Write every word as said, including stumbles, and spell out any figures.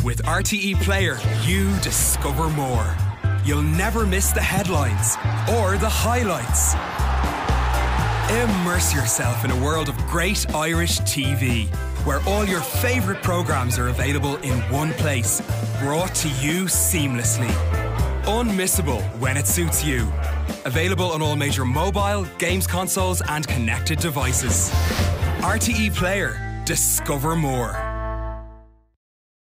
With R T E Player, you discover more. You'll never miss the headlines or the highlights. Immerse yourself in a world of great Irish T V, where all your favourite programmes are available in one place, brought to you seamlessly. Unmissable when it suits you. Available on all major mobile, games consoles and connected devices. R T E Player. Discover more.